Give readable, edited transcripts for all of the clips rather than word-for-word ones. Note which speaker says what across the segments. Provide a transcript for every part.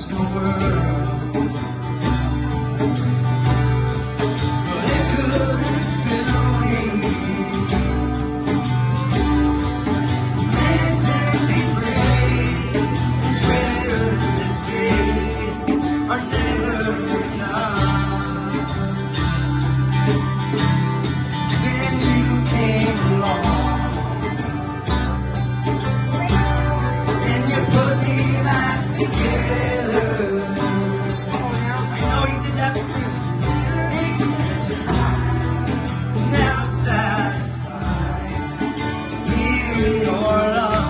Speaker 1: the world, but it couldn't fill me. Man's empty praise, treasures that fade are never enough. Then you came along, and you put me back together. I know you did that for me. Now satisfied, here in your love.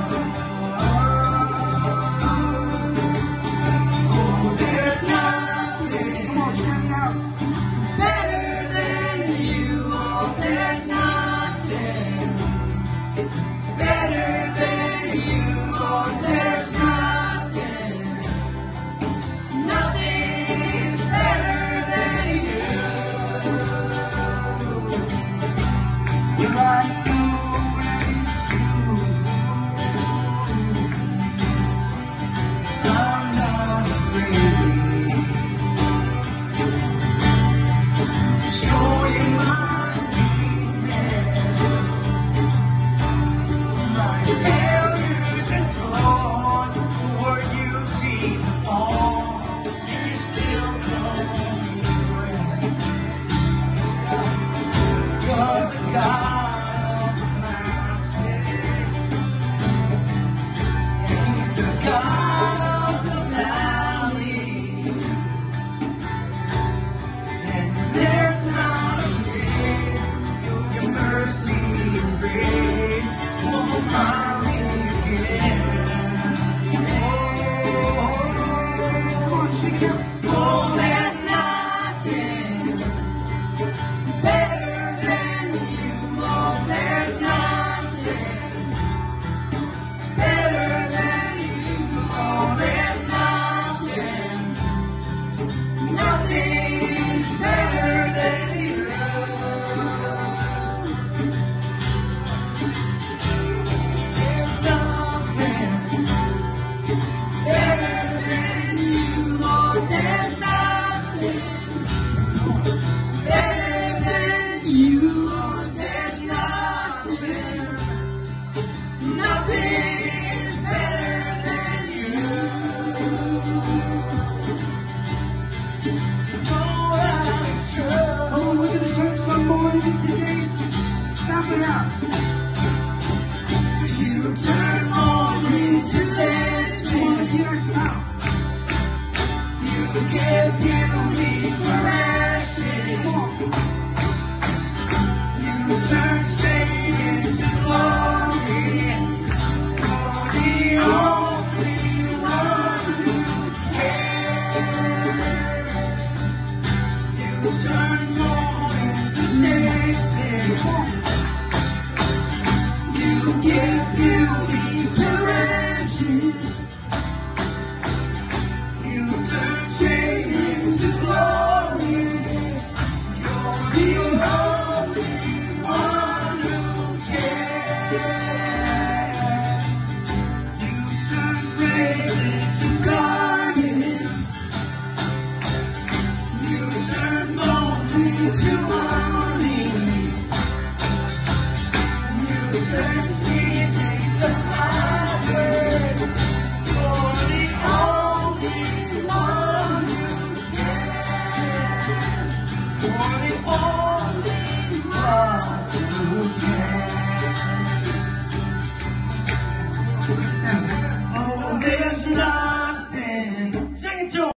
Speaker 1: Oh, there's nothing better than you. Oh, there's nothing better than you. Oh, there's nothing. Nothing's better than you. You're like I'm not afraid to show you my weakness, my failures and flaws, for you see them all, and you still call me friend. 'Cause the God of the mountain, He's the God of the valley, and there's not a risk your mercy and grace won't find me again. Oh, there's nothing better than you. Oh, there's nothing better than you. Oh, there's nothing. Nothing's better than you. There's nothing better than you. Oh, there's nothing better than you. Oh, there's nothing. Nothing is better than you. Oh, that's true.
Speaker 2: Oh, we're gonna turn some morning today. Stop it out.
Speaker 1: You turn morning to dancing.
Speaker 2: Wanna hear us out?
Speaker 1: You give beauty for ashes. You turn shame into glory. You're the only one who cares. You turn mourning to dancing. You give beauty to ashes. You turn shame into glory. You're the only one who cares. You turn praise into gardens. You turn mourning into mornings. You turn seasons to flowers. You're the only one who cares. You're the only one who cares. Oh, there's nothing. Sing it to 'em.